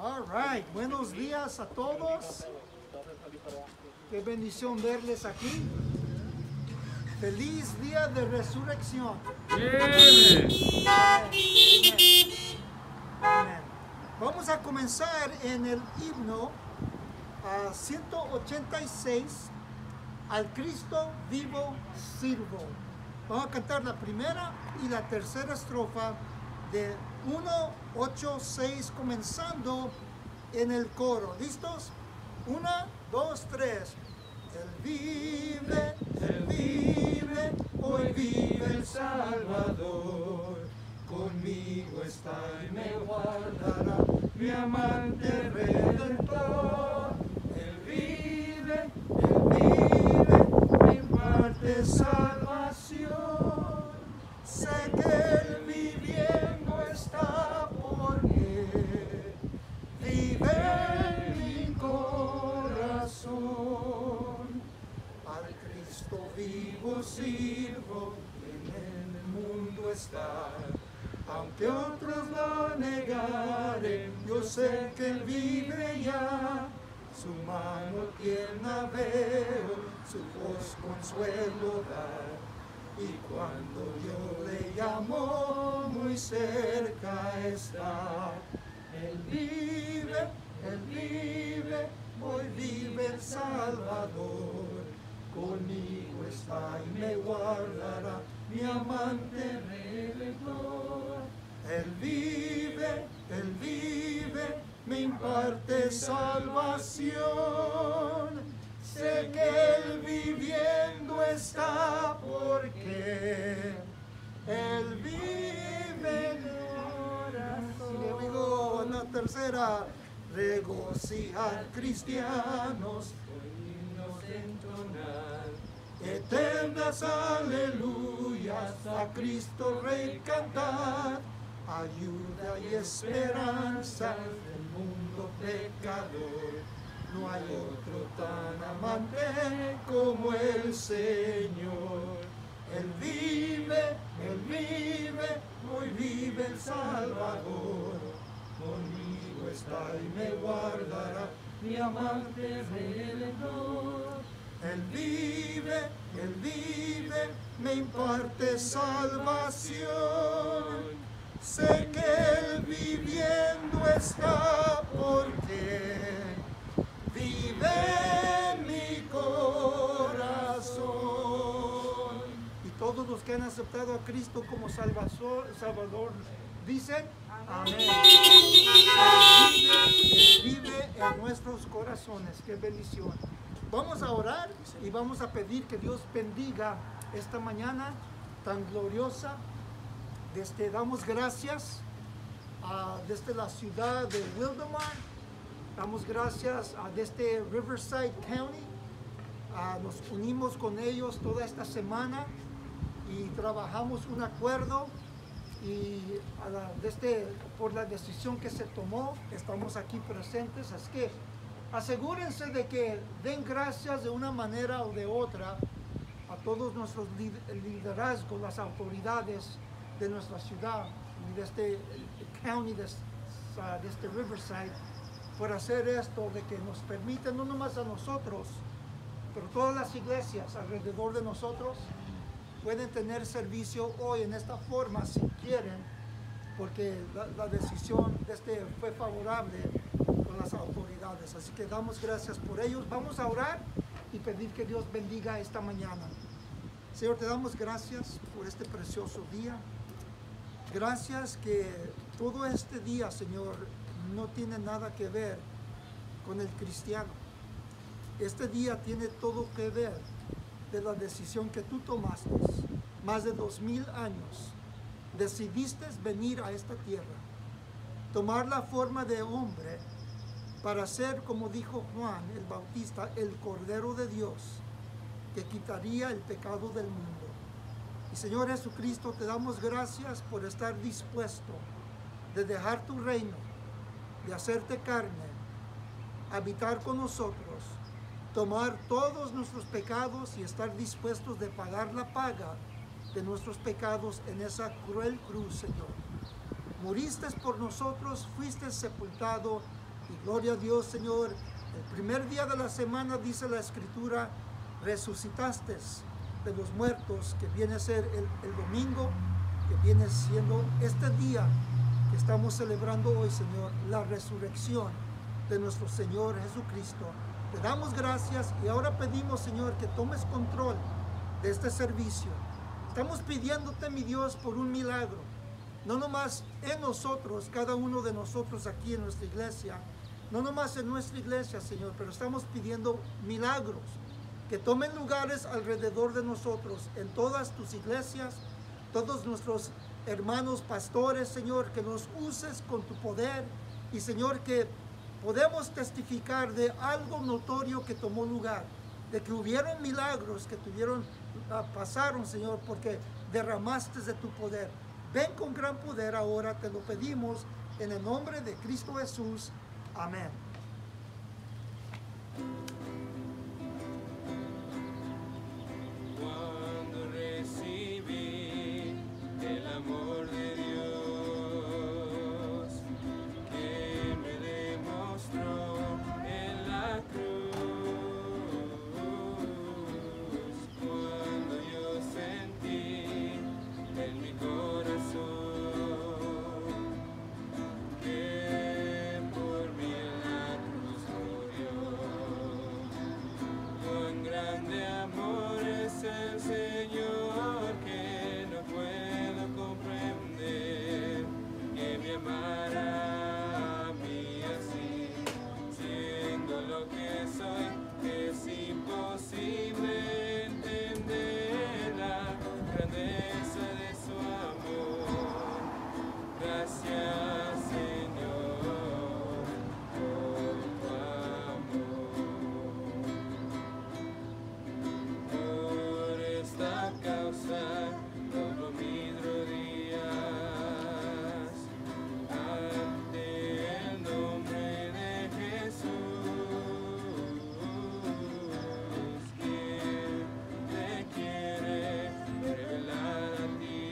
All right, buenos días a todos. Qué bendición verles aquí. Feliz día de resurrección. Amén. Amén. Vamos a comenzar en el himno 186, Al Cristo vivo sirvo. Vamos a cantar la primera y la tercera estrofa de 186, comenzando en el coro. ¿Listos? 1, 2, 3. Él vive, hoy vive el Salvador. Conmigo está y me guardará, mi amante Redentor. Él vive, me imparte salvación. Sé que Él viviendo está porque vive en mi corazón. Al Cristo vivo sirvo, en el mundo está. Aunque otros lo negaren, yo sé que Él vive ya. Su mano tierna veo, su voz consuelo da. Y cuando yo le llamo, muy cerca está. Él vive, hoy vive el Salvador. Conmigo está y me guardará, mi amante Redentor. Él vive, me imparte salvación. Sé que Él viviendo está porque Él vive en mi corazón. Here we go, en la tercera. Regocijar cristianos, eternas aleluyas, a Cristo Rey cantar, ayuda y esperanza del mundo pecador. No hay otro tan amante como el Señor. Él vive, hoy vive el Salvador. Conmigo está y me guardará, mi amante Redentor. Él vive, me imparte salvación. Sé que Él viviendo está porque vive en mi corazón. Y todos los que han aceptado a Cristo como Salvador dicen amén. Él vive en nuestros corazones. Qué bendición. Vamos a orar y vamos a pedir que Dios bendiga esta mañana tan gloriosa. Damos gracias desde la ciudad de Wildomar. Damos gracias desde Riverside County. Nos unimos con ellos toda esta semana y trabajamos un acuerdo. Y por la decisión que se tomó, estamos aquí presentes. Así que asegúrense de que den gracias de una manera o de otra a todos nuestros liderazgos, las autoridades de nuestra ciudad y de este county, de este Riverside, por hacer esto, de que nos permiten, no nomás a nosotros, pero todas las iglesias alrededor de nosotros pueden tener servicio hoy en esta forma si quieren, porque la decisión fue favorable con las autoridades. Así que damos gracias por ellos. Vamos a orar y pedir que Dios bendiga esta mañana. Señor, te damos gracias por este precioso día. Gracias que todo este día, Señor, no tiene nada que ver con el cristiano. Este día tiene todo que ver de la decisión que tú tomaste. Más de 2000 años decidiste venir a esta tierra, tomar la forma de hombre para ser, como dijo Juan el Bautista, el Cordero de Dios que quitaría el pecado del mundo. Y Señor Jesucristo, te damos gracias por estar dispuesto de dejar tu reino, de hacerte carne, habitar con nosotros, tomar todos nuestros pecados y estar dispuestos de pagar la paga de nuestros pecados en esa cruel cruz, Señor. Moriste por nosotros, fuiste sepultado Y gloria a Dios, Señor. El primer día de la semana, dice la Escritura, resucitaste de los muertos, que viene a ser el domingo, que viene siendo este día que estamos celebrando hoy, Señor, la resurrección de nuestro Señor Jesucristo. Te damos gracias y ahora pedimos, Señor, que tomes control de este servicio. Estamos pidiéndote, mi Dios, por un milagro, no nomás en nosotros, cada uno de nosotros aquí en nuestra iglesia, no nomás en nuestra iglesia, Señor, pero estamos pidiendo milagros que tomen lugares alrededor de nosotros, en todas tus iglesias, todos nuestros hermanos pastores, Señor, que nos uses con tu poder y, Señor, que podemos testificar de algo notorio que tomó lugar, de que hubieron milagros que pasaron, Señor, porque derramaste de tu poder. Ven con gran poder ahora, te lo pedimos en el nombre de Cristo Jesús. Amén. Cuando recibí el amor de Dios que me demostró en la cruz, cuando yo sentí en mi corazón que por mí en la cruz murió, cuán grande amor es el Señor que no puedo comprender, que me amara a mí así, siendo lo que soy. Es imposible entender la grandeza de su amor. Gracias, Señor, por tu amor. Por esta causa doblo mis rodillas ante el nombre de Jesús, quien te quiere revelar a ti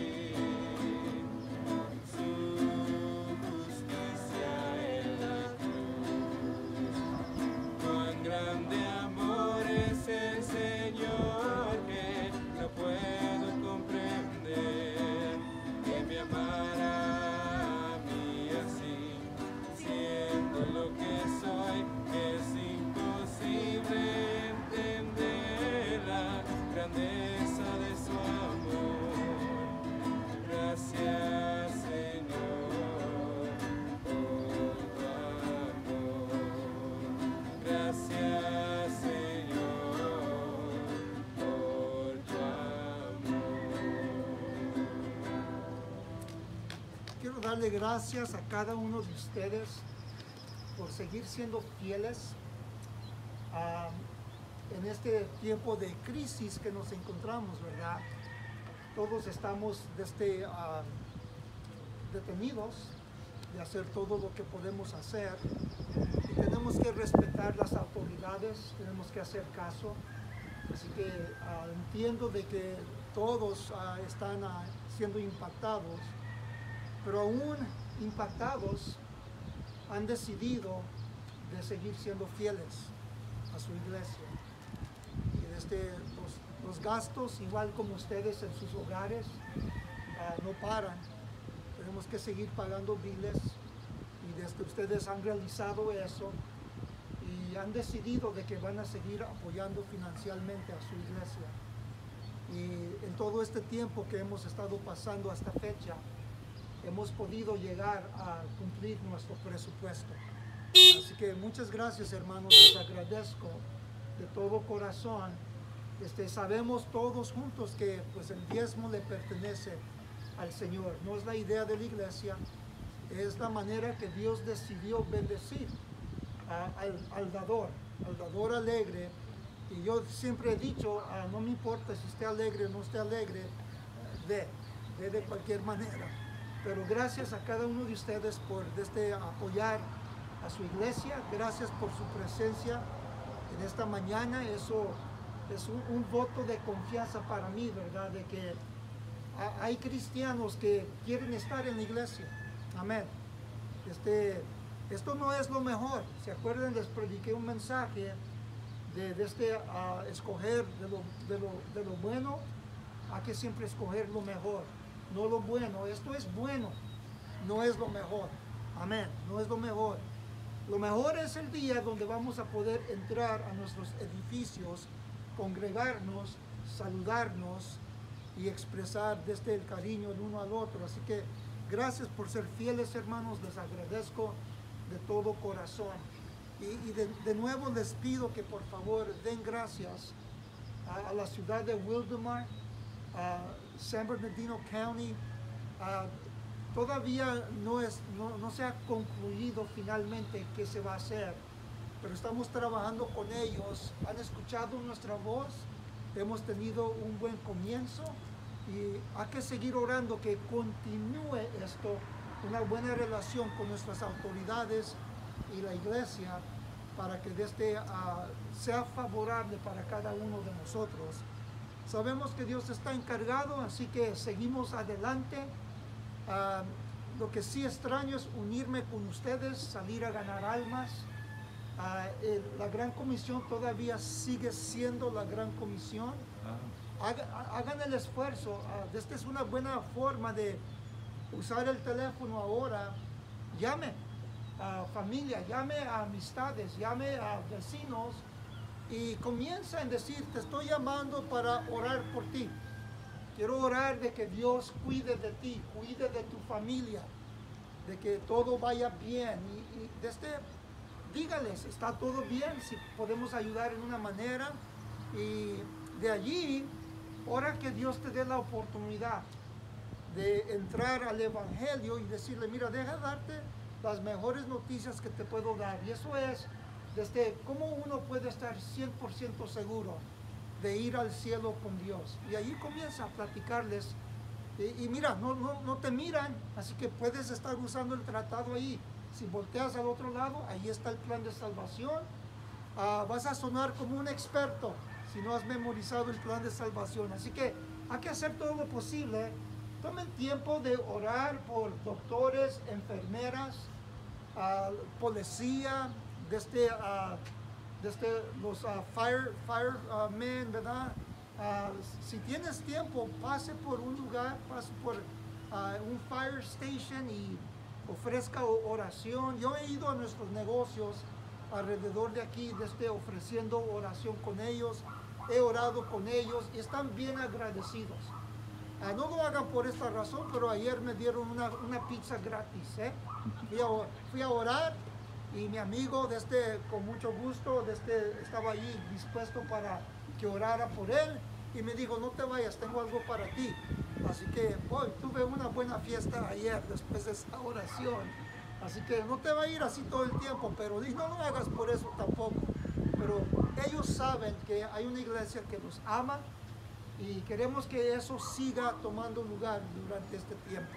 su justicia en la cruz. Cuán grande amor es el Señor que no puedo comprender, que me amara a mí así, siendo lo que soy. Es imposible entender la grandeza de su amor. Gracias, Señor, por tu amor. Gracias, Señor, por tu amor. Quiero darle gracias a cada uno de ustedes por seguir siendo fieles en este tiempo de crisis que nos encontramos, ¿verdad? Todos estamos detenidos de hacer todo lo que podemos hacer y tenemos que respetar las autoridades, tenemos que hacer caso. Así que entiendo de que todos están siendo impactados, pero aún impactados han decidido de seguir siendo fieles a su iglesia. Y los gastos, igual como ustedes en sus hogares, no paran. Tenemos que seguir pagando biles y desde ustedes han realizado eso y han decidido de que van a seguir apoyando financieramente a su iglesia. Y en todo este tiempo que hemos estado pasando hasta fecha, hemos podido llegar a cumplir nuestro presupuesto. Así que muchas gracias, hermanos, les agradezco de todo corazón. Sabemos todos juntos que pues el diezmo le pertenece al Señor. No es la idea de la iglesia, es la manera que Dios decidió bendecir al dador alegre. Y yo siempre he dicho, no me importa si esté alegre o no esté alegre, dé de cualquier manera. Pero gracias a cada uno de ustedes por apoyar a su iglesia, gracias por su presencia en esta mañana. Eso es un voto de confianza para mí, ¿verdad? De que hay cristianos que quieren estar en la iglesia. Amén. Esto no es lo mejor. ¿Se acuerdan? Les prediqué un mensaje de escoger de lo bueno. Hay que siempre escoger lo mejor, no lo bueno. Esto es bueno, no es lo mejor. Amén, no es lo mejor. Lo mejor es el día donde vamos a poder entrar a nuestros edificios, congregarnos, saludarnos y expresar desde el cariño el uno al otro. Así que gracias por ser fieles, hermanos. Les agradezco de todo corazón. Y de nuevo les pido que por favor den gracias a la ciudad de Wildomar, a San Bernardino County. Todavía no se ha concluido finalmente qué se va a hacer, pero estamos trabajando con ellos. Han escuchado nuestra voz, hemos tenido un buen comienzo y hay que seguir orando que continúe esto, una buena relación con nuestras autoridades y la iglesia, para que sea favorable para cada uno de nosotros. Sabemos que Dios está encargado, así que seguimos adelante. Lo que sí extraño es unirme con ustedes, salir a ganar almas. La Gran Comisión todavía sigue siendo la Gran Comisión. Hagan el esfuerzo. Esta es una buena forma de usar el teléfono ahora. Llame a familia, llame a amistades, llame a vecinos y comienza a decir: te estoy llamando para orar por ti. Quiero orar de que Dios cuide de ti, cuide de tu familia, de que todo vaya bien. Y dígales, está todo bien, si podemos ayudar en una manera. Y de allí, ora que Dios te dé la oportunidad de entrar al Evangelio y decirle: mira, deja darte las mejores noticias que te puedo dar. Y eso es cómo uno puede estar 100% seguro de ir al cielo con Dios. Y ahí comienza a platicarles. Y mira, no te miran, así que puedes estar usando el tratado ahí. Si volteas al otro lado, ahí está el plan de salvación. Vas a sonar como un experto si no has memorizado el plan de salvación. Así que hay que hacer todo lo posible. Tomen tiempo de orar por doctores, enfermeras, policía, desde los firemen, ¿verdad? Si tienes tiempo, pase por un lugar, pase por un fire station y ofrezca oración. Yo he ido a nuestros negocios alrededor de aquí, ofreciendo oración con ellos. He orado con ellos y están bien agradecidos. No lo hagan por esta razón, pero ayer me dieron una pizza gratis. Fui a orar y mi amigo con mucho gusto estaba allí dispuesto para que orara por él y me dijo: no te vayas, tengo algo para ti. Así que tuve una buena fiesta ayer después de esa oración. Así que no te va a ir así todo el tiempo, pero no lo hagas por eso tampoco. Pero ellos saben que hay una iglesia que los ama y queremos que eso siga tomando lugar durante este tiempo.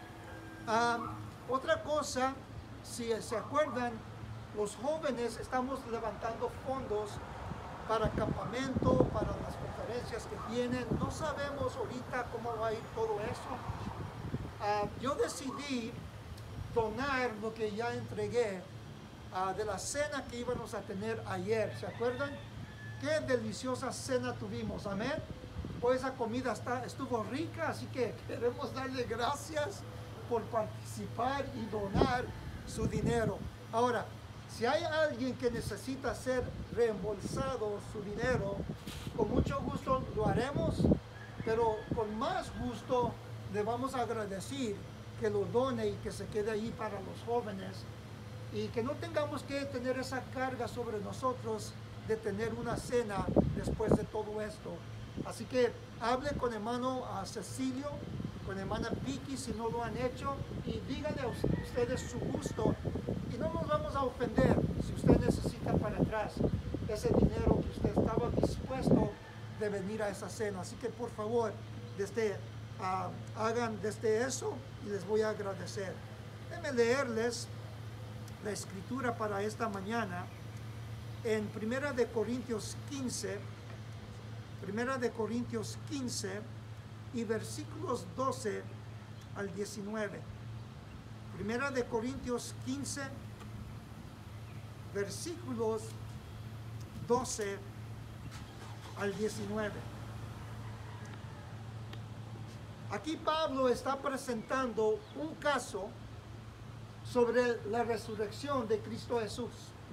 Otra cosa, si se acuerdan, los jóvenes estamos levantando fondos para campamento, para las conferencias que vienen. No sabemos ahorita cómo va a ir todo eso. Yo decidí donar lo que ya entregué de la cena que íbamos a tener ayer. ¿Se acuerdan? Qué deliciosa cena tuvimos, amén. Pues esa comida estuvo rica, así que queremos darle gracias por participar y donar su dinero. Ahora, si hay alguien que necesita ser reembolsado su dinero, con mucho gusto lo haremos, pero con más gusto le vamos a agradecer que lo done y que se quede ahí para los jóvenes y que no tengamos que tener esa carga sobre nosotros de tener una cena después de todo esto. Así que hable con hermano Cecilio, con hermana Vicky si no lo han hecho, y díganle a ustedes su gusto y no nos vamos a ofender si usted necesita para atrás ese dinero que usted estaba dispuesto de venir a esa cena. Así que por favor, hagan eso y les voy a agradecer. Déjenme leerles la escritura para esta mañana en Primera de Corintios 15 y versículos 12 al 19. Primera de Corintios 15, versículos 12 al 19. Aquí Pablo está presentando un caso sobre la resurrección de Cristo Jesús.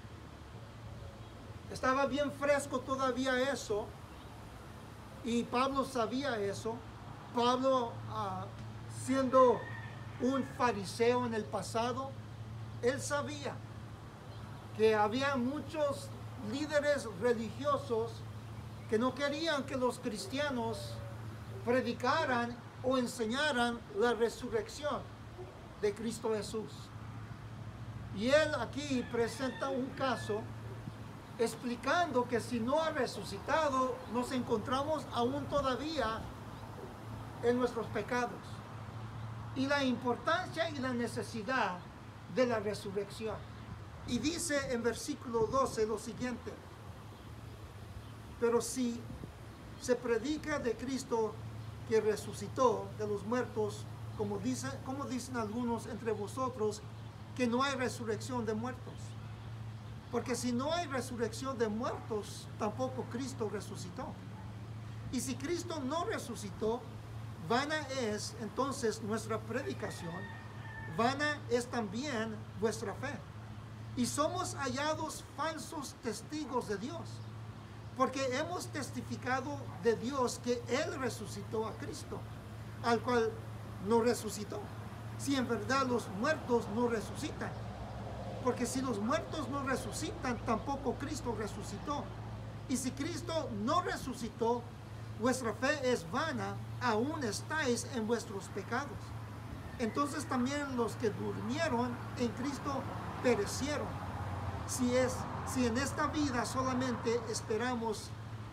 Estaba bien fresco todavía eso, y Pablo sabía eso. Pablo, siendo un fariseo en el pasado, él sabía que había muchos líderes religiosos que no querían que los cristianos predicaran o enseñaran la resurrección de Cristo Jesús. Y él aquí presenta un caso explicando que si no ha resucitado, nos encontramos aún todavía en nuestros pecados, y la importancia y la necesidad de la resurrección. Y dice en versículo 12 lo siguiente: pero si se predica de Cristo que resucitó de los muertos, como dicen algunos entre vosotros, que no hay resurrección de muertos. Porque si no hay resurrección de muertos, tampoco Cristo resucitó. Y si Cristo no resucitó, vana es entonces nuestra predicación, vana es también vuestra fe. Y somos hallados falsos testigos de Dios, porque hemos testificado de Dios que Él resucitó a Cristo, al cual no resucitó, si en verdad los muertos no resucitan. Porque si los muertos no resucitan, tampoco Cristo resucitó. Y si Cristo no resucitó, vuestra fe es vana, aún estáis en vuestros pecados. Entonces también los que durmieron en Cristo perecieron. Si en esta vida solamente esperamos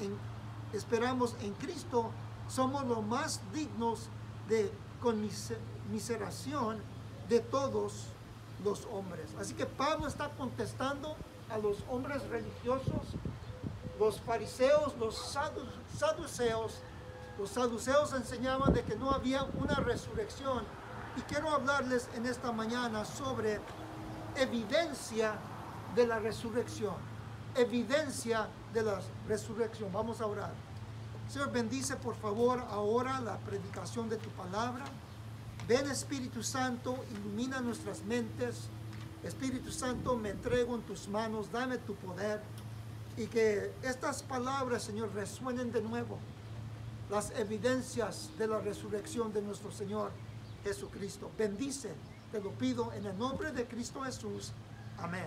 en Cristo, somos los más dignos de conmiseración de todos los hombres. Así que Pablo está contestando a los hombres religiosos, los fariseos, los saduceos. Los saduceos enseñaban de que no había una resurrección, y quiero hablarles en esta mañana sobre evidencia de la resurrección. Evidencia de la resurrección. Vamos a orar. Señor, bendice por favor ahora la predicación de tu palabra. Ven, Espíritu Santo, ilumina nuestras mentes. Espíritu Santo, me entrego en tus manos, dame tu poder, y que estas palabras, Señor, resuenen de nuevo las evidencias de la resurrección de nuestro Señor Jesucristo. Bendice, te lo pido en el nombre de Cristo Jesús. Amén.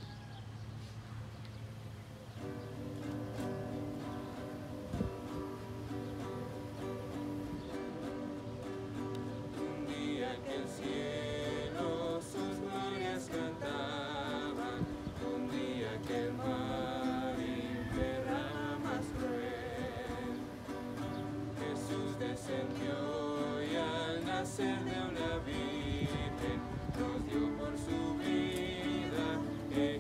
Descendió y al nacer de una virgen nos dio por su vida.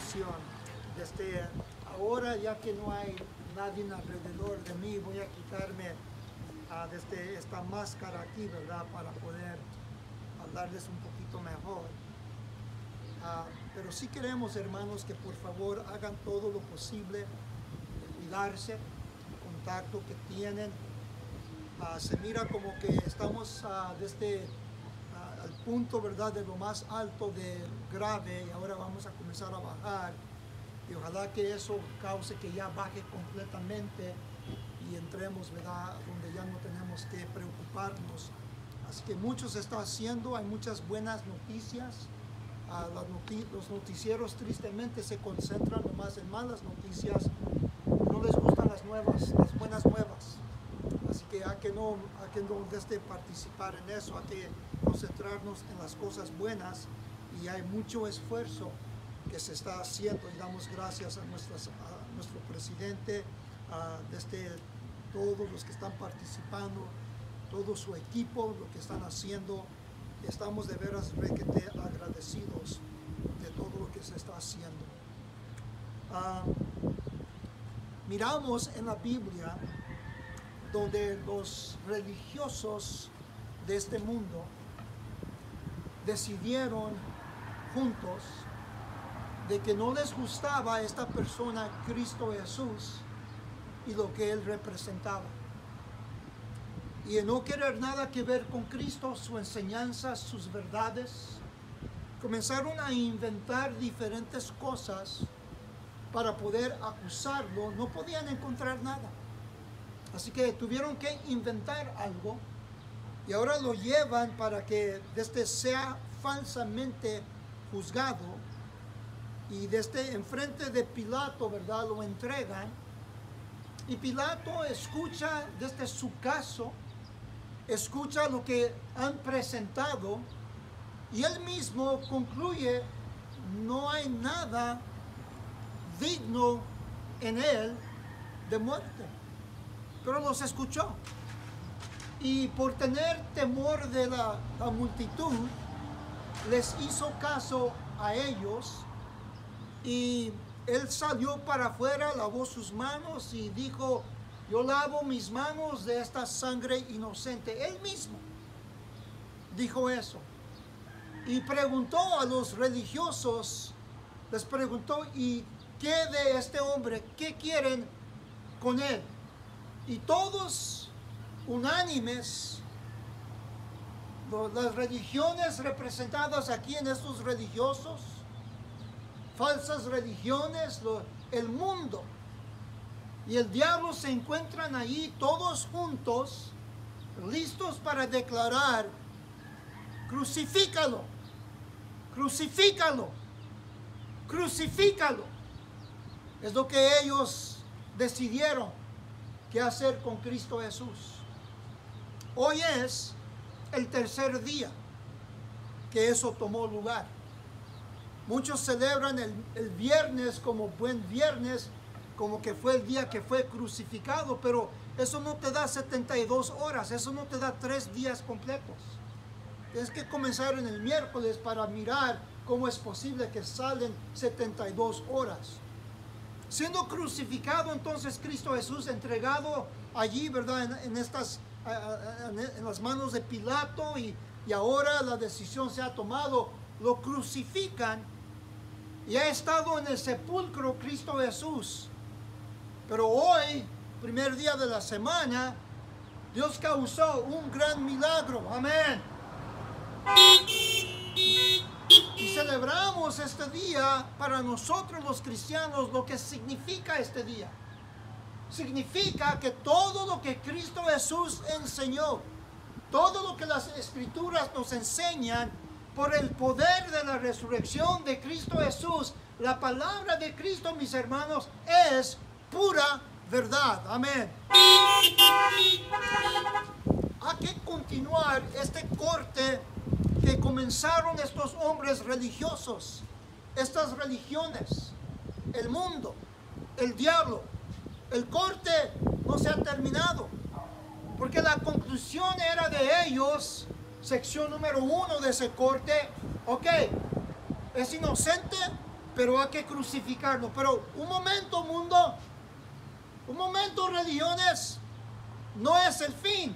bendición. Desde ahora, ya que no hay nadie alrededor de mí, voy a quitarme desde esta máscara aquí, ¿verdad? Para poder hablarles un poquito mejor. Pero sí queremos, hermanos, que por favor hagan todo lo posible de cuidarse, el contacto que tienen. Se mira como que estamos desde al punto, ¿verdad?, de lo más alto de grave, y ahora vamos a comenzar a bajar, y ojalá que eso cause que ya baje completamente y entremos, ¿verdad?, donde ya no tenemos que preocuparnos. Así que mucho se está haciendo, hay muchas buenas noticias. Los noticieros tristemente se concentran nomás en malas noticias, no les gustan las buenas nuevas. Así que hay que no participar en eso, hay que concentrarnos en las cosas buenas, y hay mucho esfuerzo que se está haciendo, y damos gracias a nuestro presidente, desde todos los que están participando, todo su equipo, lo que están haciendo. Estamos de veras requete agradecidos de todo lo que se está haciendo. Miramos en la Biblia donde los religiosos de este mundo decidieron juntos de que no les gustaba esta persona, Cristo Jesús, y lo que Él representaba. Y en no querer nada que ver con Cristo, su enseñanza, sus verdades, comenzaron a inventar diferentes cosas para poder acusarlo. No podían encontrar nada. Así que tuvieron que inventar algo, y ahora lo llevan para que sea falsamente juzgado, y desde enfrente de Pilato, ¿verdad?, lo entregan, y Pilato escucha desde su caso, escucha lo que han presentado, y él mismo concluye: no hay nada digno en él de muerte. Pero los escuchó, y por tener temor de la multitud, les hizo caso a ellos, y él salió para afuera, lavó sus manos y dijo: yo lavo mis manos de esta sangre inocente. Él mismo dijo eso. Y preguntó a los religiosos, les preguntó: ¿y qué de este hombre? ¿Qué quieren con él? Y todos unánimes, las religiones representadas aquí en estos religiosos, falsas religiones, el mundo y el diablo se encuentran ahí todos juntos, listos para declarar: crucifícalo, crucifícalo, crucifícalo. Es lo que ellos decidieron qué hacer con Cristo Jesús. Hoy es el tercer día que eso tomó lugar. Muchos celebran el viernes como buen viernes, como que fue el día que fue crucificado, pero eso no te da 72 horas, eso no te da 3 días completos. Tienes que comenzar en el miércoles para mirar cómo es posible que salen 72 horas. Siendo crucificado entonces Cristo Jesús, entregado allí, ¿verdad?, en las manos de Pilato, y ahora la decisión se ha tomado, lo crucifican, y ha estado en el sepulcro Cristo Jesús. Pero hoy, primer día de la semana, Dios causó un gran milagro. Amén. Y celebramos este día para nosotros los cristianos. Lo que significa este día: significa que todo lo que Cristo Jesús enseñó, todo lo que las Escrituras nos enseñan, por el poder de la resurrección de Cristo Jesús, la palabra de Cristo, mis hermanos, es pura verdad. Amén. Hay que continuar este corte que comenzaron estos hombres religiosos, estas religiones, el mundo, el diablo. El corte no se ha terminado, porque la conclusión era de ellos, sección número 1 de ese corte: ok, es inocente, pero hay que crucificarlo. Pero un momento, mundo, un momento, religiones, no es el fin.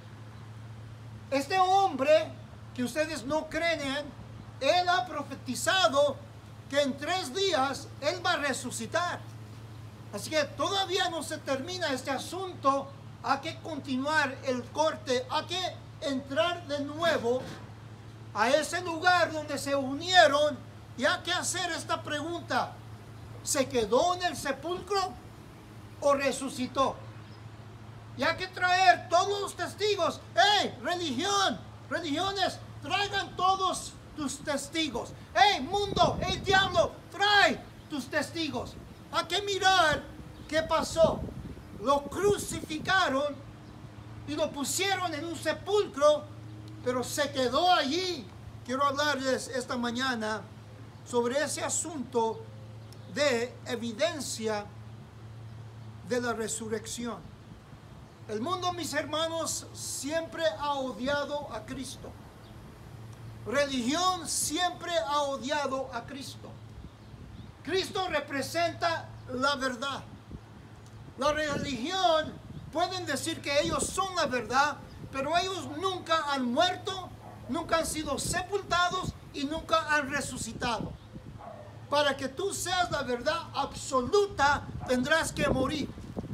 Este hombre que ustedes no creen en, él ha profetizado que en 3 días él va a resucitar. Así que todavía no se termina este asunto. Hay que continuar el corte, hay que entrar de nuevo a ese lugar donde se unieron y hay que hacer esta pregunta: ¿se quedó en el sepulcro o resucitó? Y hay que traer todos los testigos. ¡Hey, religión! Religiones, traigan todos tus testigos. ¡Hey, mundo! ¡Hey, diablo! Trae tus testigos. Hay que mirar qué pasó. Lo crucificaron y lo pusieron en un sepulcro, pero se quedó allí. Quiero hablarles esta mañana sobre ese asunto de evidencia de la resurrección. El mundo, mis hermanos, siempre ha odiado a Cristo. Religión siempre ha odiado a Cristo. Cristo representa la verdad. La religión pueden decir que ellos son la verdad, pero ellos nunca han muerto, nunca han sido sepultados y nunca han resucitado. Para que tú seas la verdad absoluta, tendrás que morir.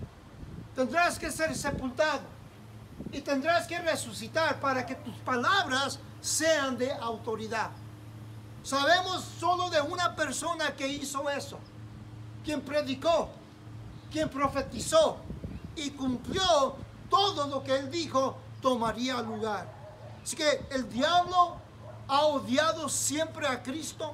Tendrás que ser sepultado y tendrás que resucitar para que tus palabras sean de autoridad. Sabemos solo de una persona que hizo eso, quien predicó, quien profetizó y cumplió todo lo que él dijo tomaría lugar. Así que el diablo ha odiado siempre a Cristo,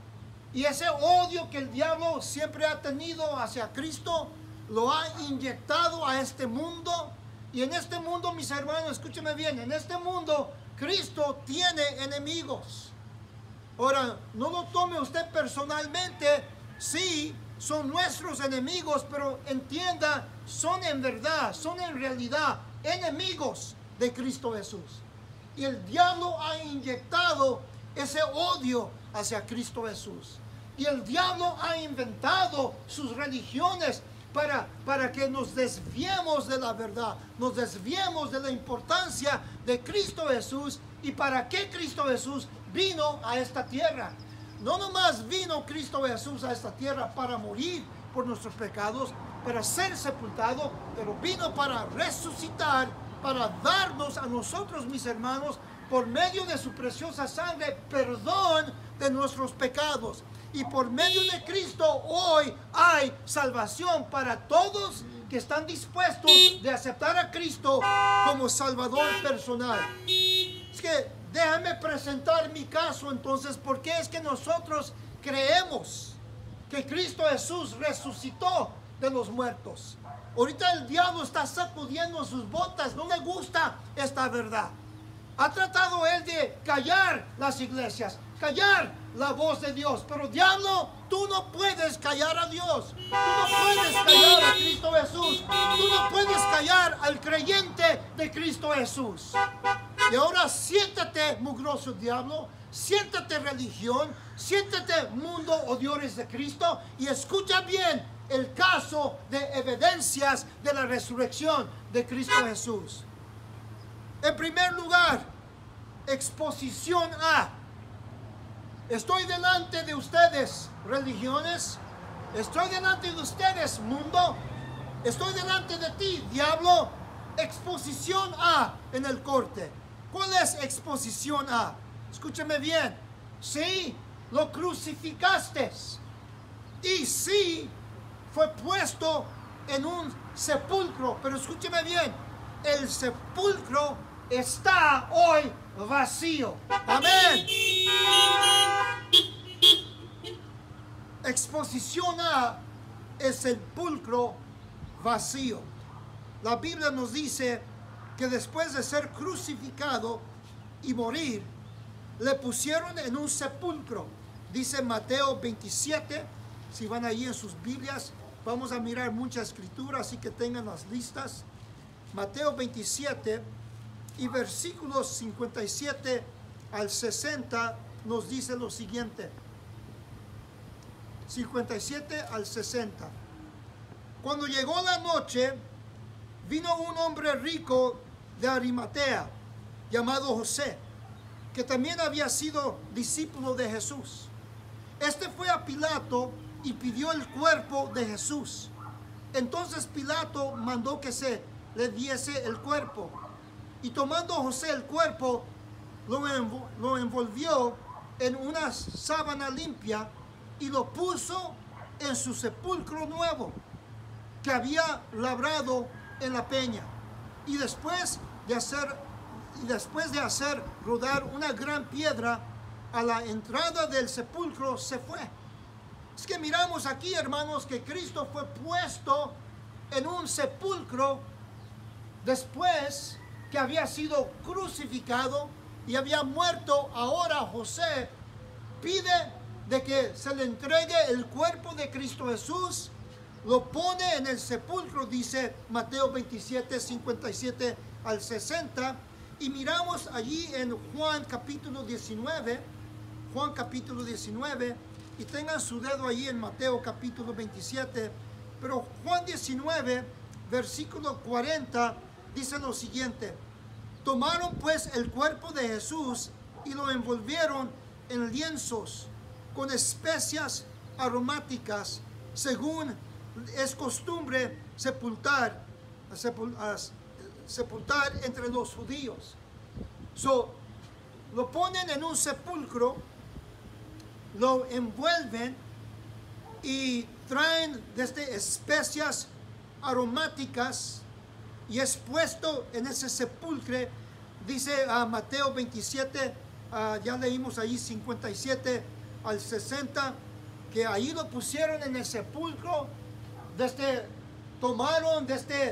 y ese odio que el diablo siempre ha tenido hacia Cristo lo ha inyectado a este mundo. Y en este mundo, mis hermanos, escúcheme bien, en este mundo Cristo tiene enemigos. Ahora, no lo tome usted personalmente. Sí, son nuestros enemigos, pero entienda, son en verdad, son en realidad enemigos de Cristo Jesús. Y el diablo ha inyectado ese odio hacia Cristo Jesús. Y el diablo ha inventado sus religiones para que nos desviemos de la verdad, nos desviemos de la importancia de Cristo Jesús y para qué Cristo Jesús vino a esta tierra. No nomás vino Cristo Jesús a esta tierra para morir por nuestros pecados, para ser sepultado, pero vino para resucitar, para darnos a nosotros, mis hermanos, por medio de su preciosa sangre, perdón de nuestros pecados. Y por medio de Cristo hoy hay salvación para todos que están dispuestos de aceptar a Cristo como Salvador personal. Es que déjame presentar mi caso entonces. ¿Por qué es que nosotros creemos que Cristo Jesús resucitó de los muertos? Ahorita el diablo está sacudiendo sus botas, no le gusta esta verdad. Ha tratado él de callar las iglesias, callar la voz de Dios. Pero diablo, tú no puedes callar a Dios. Tú no puedes callar a Cristo Jesús. Tú no puedes callar al creyente de Cristo Jesús. Y ahora siéntate, mugroso diablo. Siéntate, religión. Siéntate, mundo odiadores de Cristo. Y escucha bien el caso de evidencias de la resurrección de Cristo Jesús. En primer lugar, exposición A. Estoy delante de ustedes, religiones. Estoy delante de ustedes, mundo. Estoy delante de ti, diablo. Exposición A en el corte. ¿Cuál es exposición A? Escúchame bien. Sí, lo crucificaste. Y sí, fue puesto en un sepulcro. Pero escúchame bien. El sepulcro está hoy vacío. Amén. Exposición A, el sepulcro vacío. La Biblia nos dice que después de ser crucificado y morir, le pusieron en un sepulcro. Dice Mateo 27. Si van ahí en sus Biblias, vamos a mirar mucha escritura, así que tengan las listas. Mateo 27 y versículos 57 al 60 nos dice lo siguiente. 57 al 60. Cuando llegó la noche, vino un hombre rico de Arimatea, llamado José, que también había sido discípulo de Jesús. Este fue a Pilato y pidió el cuerpo de Jesús. Entonces Pilato mandó que se le diese el cuerpo. Y tomando José el cuerpo, lo envolvió en una sábana limpia y lo puso en su sepulcro nuevo que había labrado en la peña. Y después de hacer rodar una gran piedra a la entrada del sepulcro, se fue. Es que miramos aquí, hermanos, que Cristo fue puesto en un sepulcro después que había sido crucificado y había muerto. Ahora José pide de que se le entregue el cuerpo de Cristo Jesús, lo pone en el sepulcro, dice Mateo 27, 57 al 60, y miramos allí en Juan capítulo 19, y tengan su dedo allí en Mateo capítulo 27, pero Juan 19, versículo 40, dice lo siguiente: tomaron pues el cuerpo de Jesús y lo envolvieron en lienzos con especias aromáticas, según es costumbre sepultar entre los judíos. Lo ponen en un sepulcro, lo envuelven y traen desde especias aromáticas y es puesto en ese sepulcro. Dice Mateo 27, ya leímos ahí 57 al 60, que ahí lo pusieron en el sepulcro. Tomaron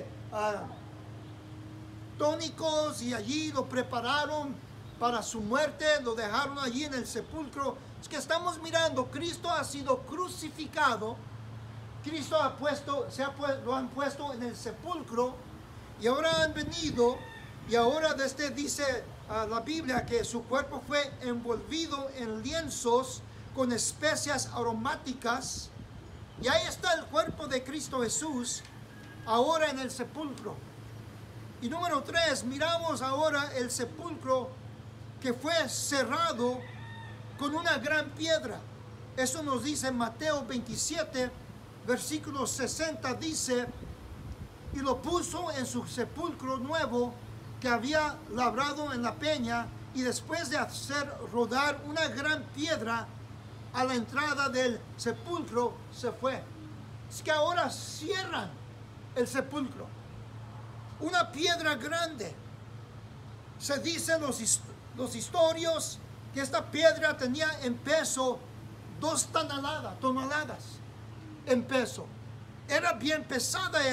tónicos y allí lo prepararon para su muerte, lo dejaron allí en el sepulcro. Es que estamos mirando, Cristo ha sido crucificado, Cristo lo han puesto en el sepulcro, y ahora han venido, y ahora dice la Biblia que su cuerpo fue envolvido en lienzos con especias aromáticas, y ahí está el cuerpo de Cristo Jesús ahora en el sepulcro. Y número 3, miramos ahora el sepulcro que fue cerrado con una gran piedra. Eso nos dice Mateo 27, versículo 60, dice: y lo puso en su sepulcro nuevo que había labrado en la peña, y después de hacer rodar una gran piedra a la entrada del sepulcro, se fue. Es que ahora cierran el sepulcro. Una piedra grande. Se dicen los historios que esta piedra tenía en peso 2 toneladas en peso. Era bien pesada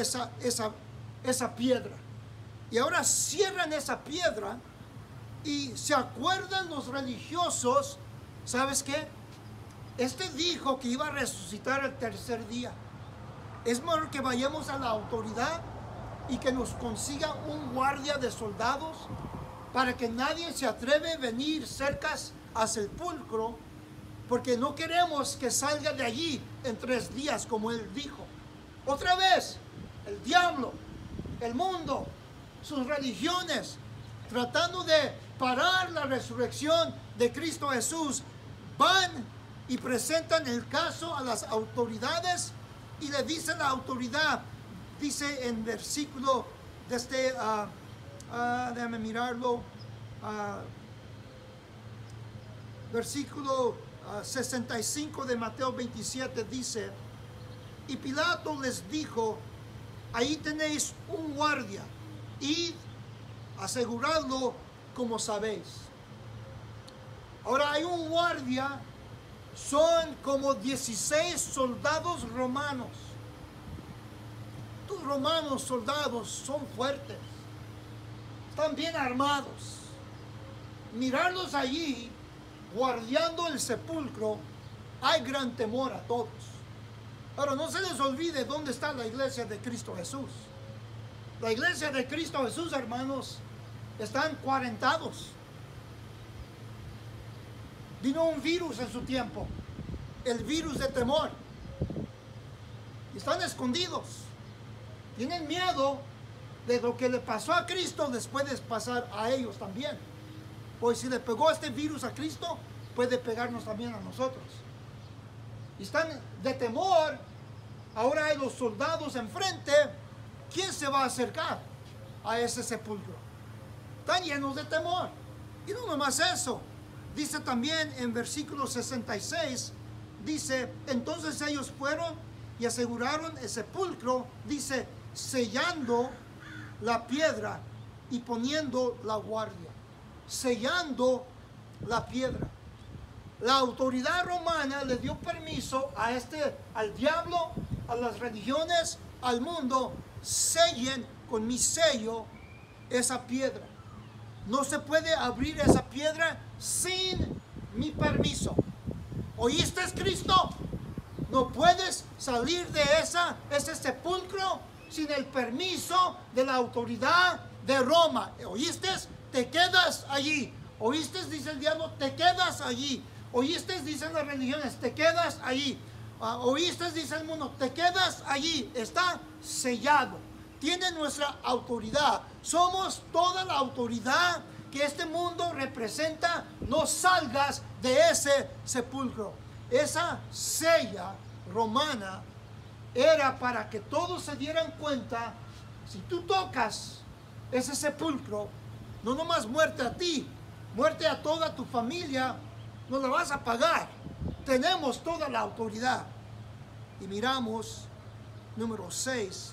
esa piedra. Y ahora cierran esa piedra y se acuerdan los religiosos, ¿sabes qué? Dijo que iba a resucitar el tercer día. Es mejor que vayamos a la autoridad y que nos consiga un guardia de soldados para que nadie se atreve a venir cerca al sepulcro, porque no queremos que salga de allí en 3 días, como él dijo. Otra vez, el diablo, el mundo, sus religiones, tratando de parar la resurrección de Cristo Jesús, van y presentan el caso a las autoridades y le dice la autoridad, dice en versículo déjame mirarlo, versículo 65 de Mateo 27, dice: y Pilato les dijo: ahí tenéis un guardia, id, aseguradlo como sabéis. Ahora hay un guardia, son como 16 soldados romanos. Estos romanos soldados son fuertes, están bien armados. Mirarlos allí guardando el sepulcro, hay gran temor a todos. Ahora, no se les olvide dónde está la iglesia de Cristo Jesús. La iglesia de Cristo Jesús, hermanos, están cuarentados. Vino un virus en su tiempo, el virus de temor. Están escondidos. Tienen miedo de lo que le pasó a Cristo les puede pasar a ellos también. Pues si le pegó este virus a Cristo, puede pegarnos también a nosotros. Y están de temor. Ahora hay los soldados enfrente. ¿Quién se va a acercar a ese sepulcro? Están llenos de temor. Y no nomás eso. Dice también en versículo 66, dice, entonces ellos fueron y aseguraron el sepulcro, dice, sellando la piedra y poniendo la guardia. Sellando la piedra. La autoridad romana le dio permiso al diablo, a las religiones, al mundo, sellen con mi sello esa piedra. No se puede abrir esa piedra sin mi permiso. ¿Oíste, Cristo? No puedes salir de ese sepulcro sin el permiso de la autoridad de Roma. ¿Oíste? Te quedas allí. ¿Oíste? Dice el diablo, te quedas allí. ¿Oíste? Dicen las religiones, te quedas allí. ¿Oíste? Dice el mundo, te quedas allí. Está sellado. Tiene nuestra autoridad. Somos toda la autoridad que este mundo representa. No salgas de ese sepulcro. Esa sella romana era para que todos se dieran cuenta, si tú tocas ese sepulcro, no nomás muerte a ti, muerte a toda tu familia, no la vas a pagar. Tenemos toda la autoridad. Y miramos número 6,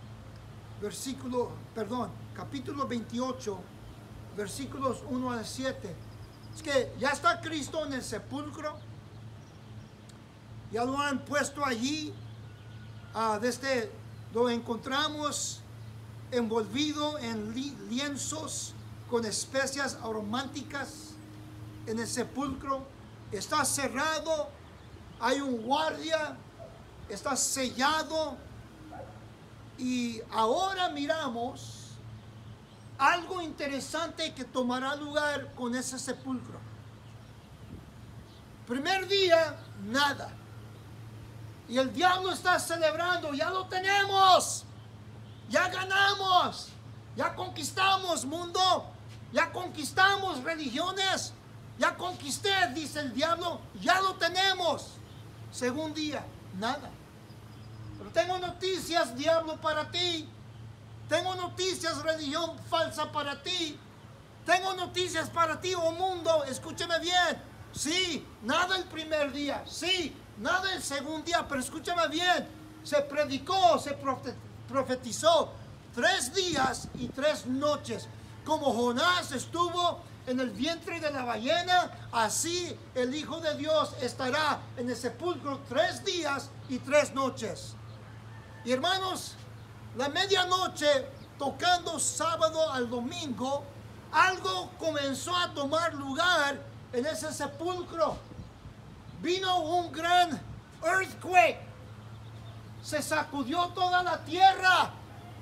capítulo 28, versículos 1 al 7. Es que ya está Cristo en el sepulcro. Ya lo han puesto allí. Lo encontramos envolvido en lienzos con especias aromáticas en el sepulcro. Está cerrado. Hay un guardia. Está sellado. Y ahora miramos algo interesante que tomará lugar con ese sepulcro. Primer día, nada. Y el diablo está celebrando, ya lo tenemos, ya ganamos, ya conquistamos mundo, ya conquistamos religiones, ya conquisté, dice el diablo, ya lo tenemos. Segundo día, nada. Pero tengo noticias, diablo, para ti. Tengo noticias, religión falsa, para ti. Tengo noticias para ti, oh mundo, escúchame bien. Sí, nada el primer día, sí, nada el segundo día, pero escúchame bien, se predicó, se profetizó 3 días y 3 noches. Como Jonás estuvo en el vientre de la ballena, así el Hijo de Dios estará en el sepulcro 3 días y 3 noches. Y hermanos, la medianoche, tocando sábado al domingo, algo comenzó a tomar lugar en ese sepulcro. Vino un gran earthquake. Se sacudió toda la tierra.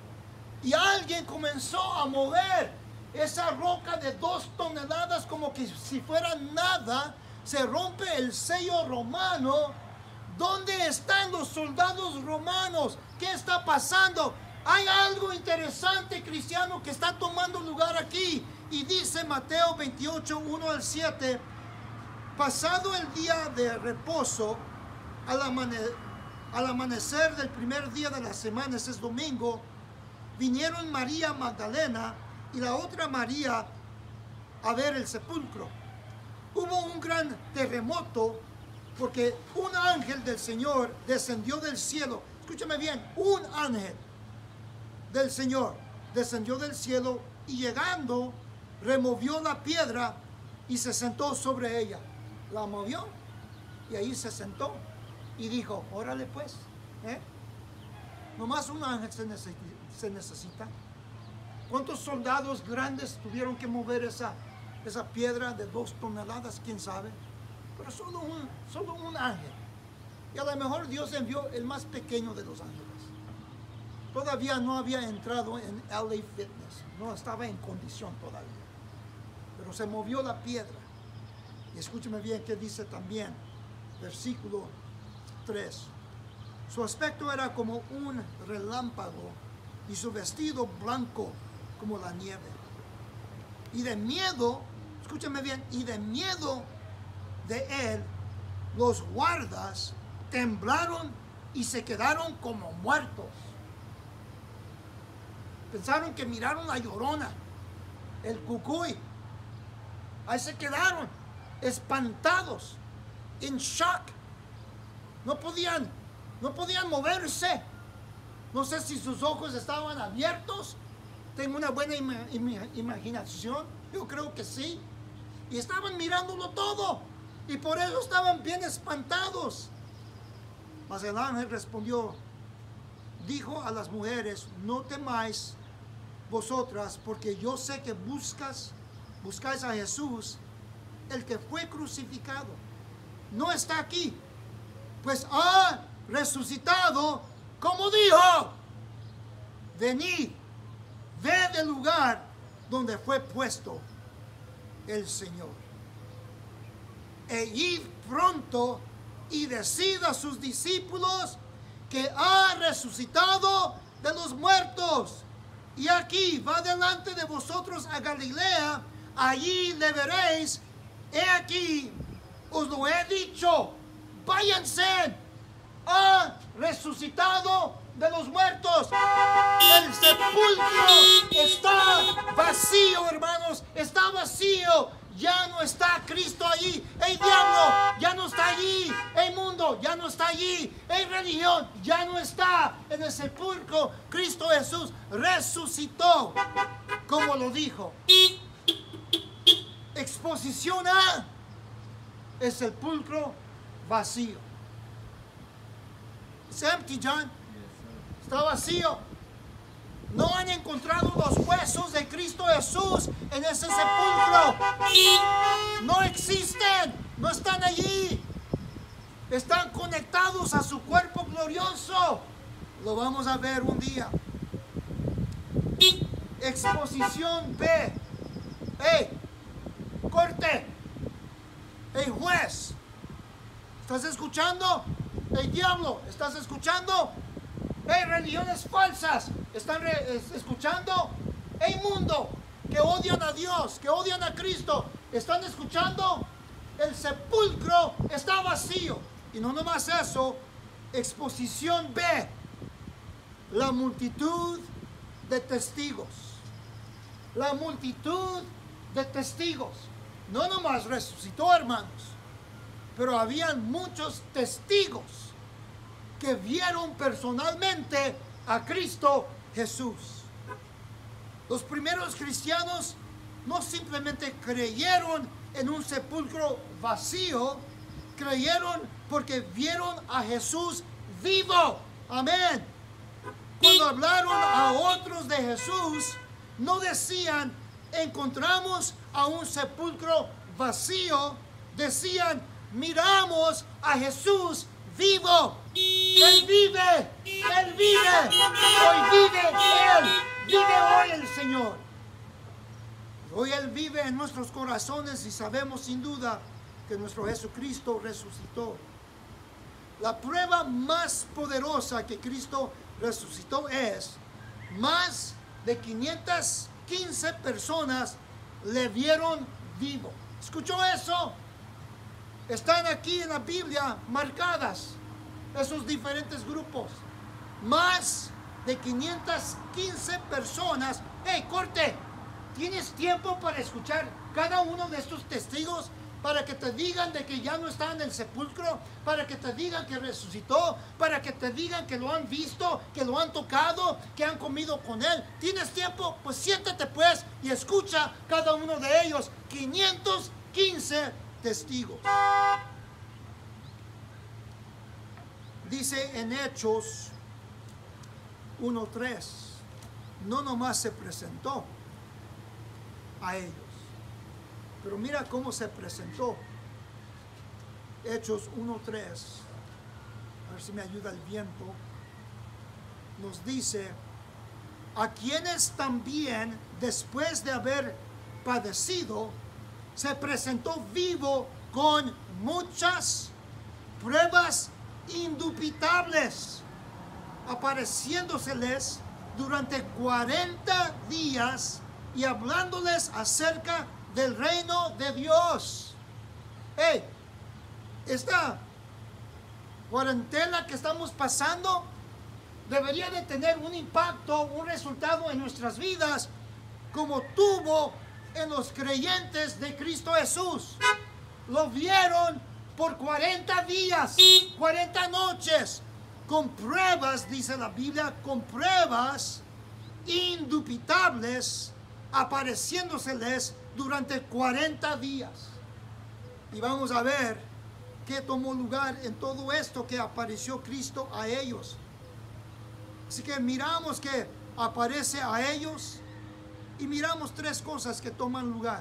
Y alguien comenzó a mover esa roca de 2 toneladas como que si fuera nada. Se rompe el sello romano. ¿Dónde están los soldados romanos? ¿Qué está pasando? Hay algo interesante, cristiano, que está tomando lugar aquí. Y dice Mateo 28, 1 al 7, pasado el día de reposo, al amanecer del primer día de la semana, ese es domingo, vinieron María Magdalena y la otra María a ver el sepulcro. Hubo un gran terremoto porque un ángel del Señor descendió del cielo. Escúchame bien, un ángel del Señor descendió del cielo y llegando removió la piedra y se sentó sobre ella. La movió y ahí se sentó y dijo, órale pues, nomás un ángel se necesita. ¿Cuántos soldados grandes tuvieron que mover esa piedra de 2 toneladas? ¿Quién sabe? Pero solo un ángel. Y a lo mejor Dios envió el más pequeño de los ángeles. Todavía no había entrado en LA Fitness, no estaba en condición todavía. Pero se movió la piedra. Y escúcheme bien que dice también, versículo 3. Su aspecto era como un relámpago y su vestido blanco como la nieve. Y de miedo, escúchame bien, y de miedo de él, los guardas temblaron y se quedaron como muertos. Pensaron que miraron la Llorona, el Cucuy. Ahí se quedaron espantados, en shock. No podían moverse. No sé si sus ojos estaban abiertos. Tengo una buena imaginación. Yo creo que sí. Y estaban mirándolo todo. Y por eso estaban bien espantados. Mas el ángel respondió, dijo a las mujeres, no temáis vosotras, porque yo sé que buscáis a Jesús, el que fue crucificado. No está aquí, pues ha resucitado, como dijo. Venid, ved el lugar donde fue puesto el Señor. E id pronto y decid a sus discípulos que ha resucitado de los muertos. Y aquí va delante de vosotros a Galilea, allí le veréis. He aquí, os lo he dicho, váyanse, ha resucitado de los muertos. El sepulcro está vacío, hermanos, está vacío. Ya no está Cristo allí. El diablo ya no está allí. El mundo ya no está allí. El religión ya no está en el sepulcro. Cristo Jesús resucitó, como lo dijo. Exposición A, el sepulcro vacío. It's empty, John. Está vacío. No han encontrado los huesos de Cristo Jesús en ese sepulcro. No existen. No están allí. Están conectados a su cuerpo glorioso. Lo vamos a ver un día. Exposición B. ¡Hey! ¡Corte! ¡Hey, juez! ¿Estás escuchando? ¡Hey, diablo! ¿Estás escuchando? ¡Hey, religiones falsas! ¿Están escuchando? ¡Hey, mundo! Que odian a Dios, que odian a Cristo. ¿Están escuchando? El sepulcro está vacío. Y no nomás eso, exposición B. La multitud de testigos. La multitud de testigos. No nomás resucitó, hermanos, pero habían muchos testigos que vieron personalmente a Cristo Jesús. Los primeros cristianos no simplemente creyeron en un sepulcro vacío, creyeron porque vieron a Jesús vivo. Amén. Cuando hablaron a otros de Jesús, no decían, encontramos a un sepulcro vacío, decían, miramos a Jesús vivo. Él vive, Él vive, hoy vive Él, vive hoy el Señor. Hoy Él vive en nuestros corazones y sabemos sin duda que nuestro Jesucristo resucitó. La prueba más poderosa que Cristo resucitó es, más de 515 personas le vieron vivo. ¿Escuchó eso? Están aquí en la Biblia marcadas esos diferentes grupos. Más de 515 personas. ¡Hey, corte! ¿Tienes tiempo para escuchar cada uno de estos testigos? Para que te digan de que ya no está en el sepulcro, para que te digan que resucitó, para que te digan que lo han visto, que lo han tocado, que han comido con él. ¿Tienes tiempo? Pues siéntate pues y escucha cada uno de ellos. 515 testigos. Dice en Hechos 1:3, no nomás se presentó a ellos, pero mira cómo se presentó. Hechos 1:3, a ver si me ayuda el viento, nos dice, a quienes también después de haber padecido, se presentó vivo con muchas pruebas indubitables, apareciéndoseles durante 40 días y hablándoles acerca del reino de Dios. Hey, esta cuarentena que estamos pasando debería de tener un impacto, un resultado en nuestras vidas, como tuvo en los creyentes de Cristo Jesús. Lo vieron por 40 días, 40 noches, con pruebas, dice la Biblia, con pruebas indubitables, apareciéndoseles durante 40 días. Y vamos a ver qué tomó lugar en todo esto que apareció Cristo a ellos. Así que miramos que aparece a ellos y miramos tres cosas que toman lugar.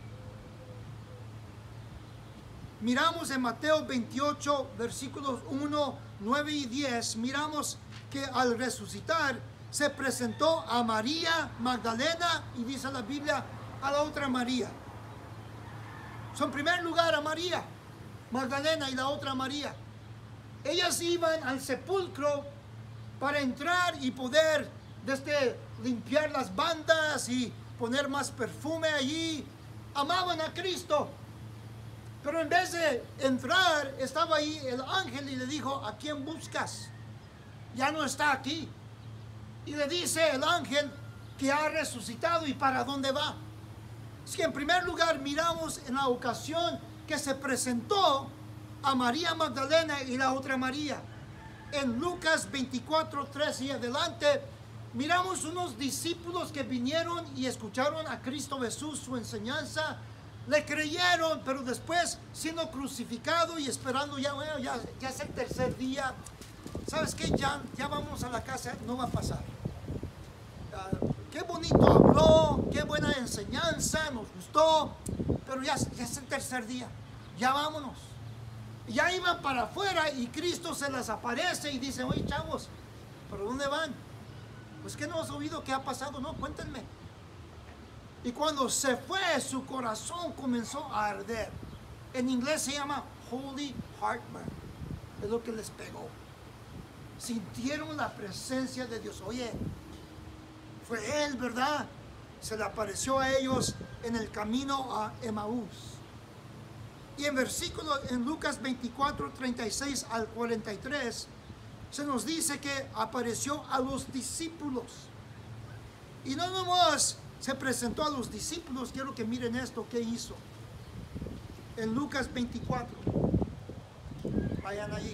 Miramos en Mateo 28, versículos 1, 9 y 10, miramos que al resucitar se presentó a María Magdalena y dice la Biblia a la otra María. En primer lugar a María Magdalena y la otra María. Ellas iban al sepulcro para entrar y poder limpiar las bandas y poner más perfume allí. Amaban a Cristo. Pero en vez de entrar, estaba ahí el ángel y le dijo: ¿a quién buscas? Ya no está aquí. Y le dice el ángel que ha resucitado y para dónde va. Es que en primer lugar miramos en la ocasión que se presentó a María Magdalena y la otra María. En Lucas 24, 13 y adelante, miramos unos discípulos que vinieron y escucharon a Cristo Jesús, su enseñanza. Le creyeron, pero después siendo crucificado y esperando ya es el tercer día. ¿Sabes qué? Ya vamos a la casa, no va a pasar. Qué bonito habló, qué buena enseñanza, nos gustó, pero ya es el tercer día, ya vámonos. Ya iban para afuera y Cristo se les aparece y dice: oye, chavos, ¿pero dónde van? Pues que no has oído qué ha pasado, no, cuéntenme. Y cuando se fue, su corazón comenzó a arder. En inglés se llama Holy Heartburn. Es lo que les pegó. Sintieron la presencia de Dios. Oye, fue Él, ¿verdad? Se le apareció a ellos en el camino a Emaús. Y en Lucas 24, 36 al 43, se nos dice que apareció a los discípulos. Y no nomás se presentó a los discípulos, quiero que miren esto, ¿qué hizo? En Lucas 24, vayan allí.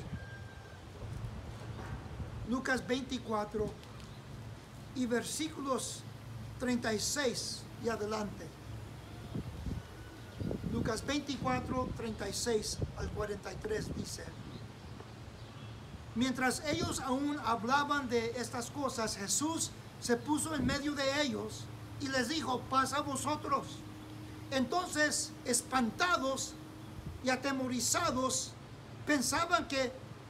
Lucas 24 y versículos 36 y adelante. Lucas 24, 36 al 43 dice: mientras ellos aún hablaban de estas cosas, Jesús se puso en medio de ellos y les dijo: paz a vosotros. Entonces, espantados y atemorizados, pensaban que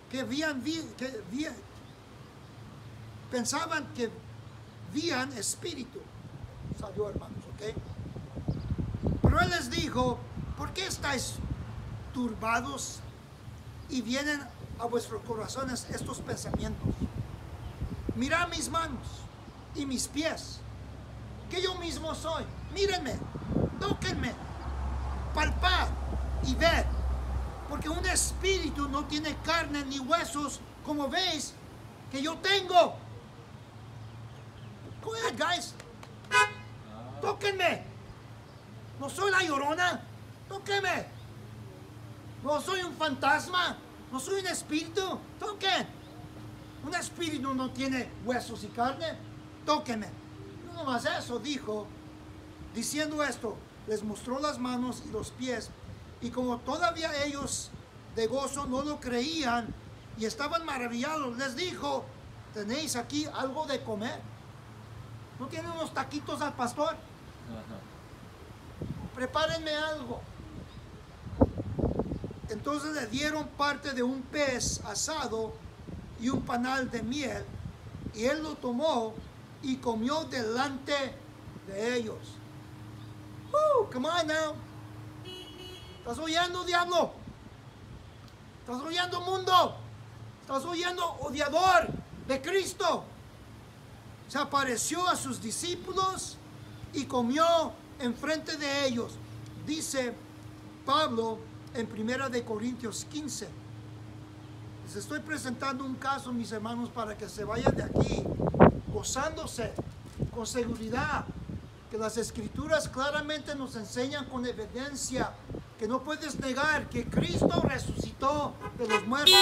vían espíritu. Salió, hermanos, ¿ok? Pero Él les dijo: ¿por qué estáis turbados y vienen a vuestros corazones estos pensamientos? Mirad mis manos y mis pies, que yo mismo soy. Mírenme, tóquenme, palpad y ved, porque un espíritu no tiene carne ni huesos, como veis que yo tengo. Go ahead, guys. Tóquenme. No soy la Llorona. Tóquenme. No soy un fantasma. No soy un espíritu. Toquen. Un espíritu no tiene huesos y carne. Tóquenme. No nomás eso dijo. Diciendo esto, les mostró las manos y los pies. Y como todavía ellos de gozo no lo creían y estaban maravillados, les dijo: ¿tenéis aquí algo de comer? ¿No tienen unos taquitos al pastor? Prepárenme algo. Entonces le dieron parte de un pez asado y un panal de miel, y él lo tomó y comió delante de ellos. Come on now. ¿Estás oyendo, diablo? ¿Estás oyendo, mundo? ¿Estás oyendo? Odiador de Cristo. Se apareció a sus discípulos y comió enfrente de ellos. Dice Pablo en 1 de Corintios 15. Les estoy presentando un caso, mis hermanos, para que se vayan de aquí gozándose con seguridad, que las Escrituras claramente nos enseñan con evidencia que no puedes negar que Cristo resucitó de los muertos.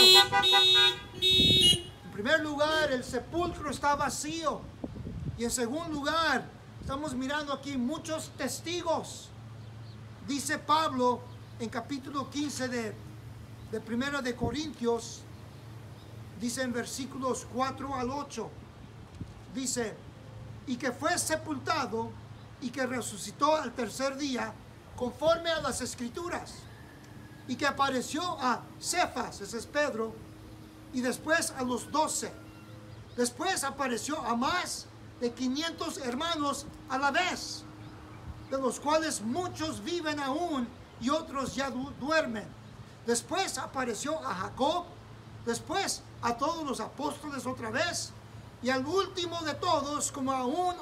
En primer lugar, el sepulcro está vacío. Y en segundo lugar, estamos mirando aquí muchos testigos. Dice Pablo en capítulo 15 de 1 de Corintios, dice en versículos 4 al 8, dice, y que fue sepultado y que resucitó al tercer día, conforme a las Escrituras, y que apareció a Cefas, ese es Pedro, y después a los 12. Después apareció a más de 500 hermanos a la vez, de los cuales muchos viven aún y otros ya duermen. Después apareció a Jacob, después a todos los apóstoles otra vez, y al último de todos, como a un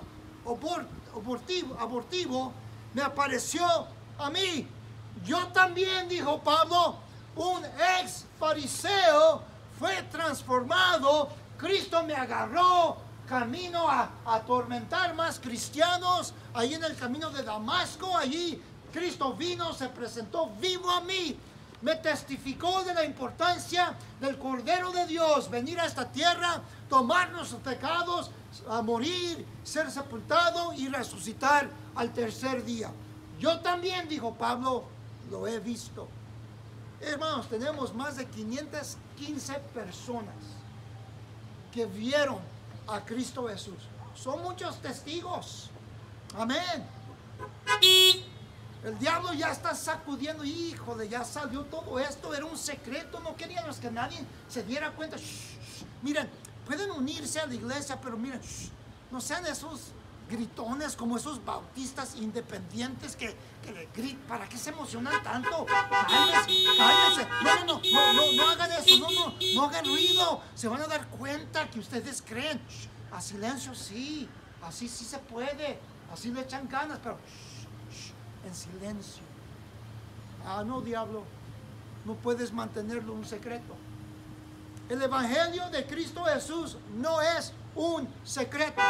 abortivo, me apareció a mí. Yo también, dijo Pablo, un ex fariseo, fue transformado. Cristo me agarró camino a atormentar más cristianos. Ahí en el camino de Damasco, allí Cristo vino, se presentó vivo a mí. Me testificó de la importancia del Cordero de Dios, venir a esta tierra, tomar nuestros pecados, a morir, ser sepultado y resucitar al tercer día. Yo también, dijo Pablo, lo he visto. Hermanos, tenemos más de 515 personas que vieron a Cristo Jesús. Son muchos testigos. Amén. El diablo ya está sacudiendo. Híjole, ya salió todo esto. Era un secreto. No queríamos que nadie se diera cuenta. Miren, pueden unirse a la iglesia, pero miren, no sean esos gritones como esos bautistas independientes que le gritan. ¿Para qué se emocionan tanto? Cállense. No hagan eso. No hagan ruido. Se van a dar cuenta que ustedes creen. A silencio, sí. Así sí se puede. Así le echan ganas, pero en silencio. Ah, no, diablo. No puedes mantenerlo un secreto. El Evangelio de Cristo Jesús no es un secreto.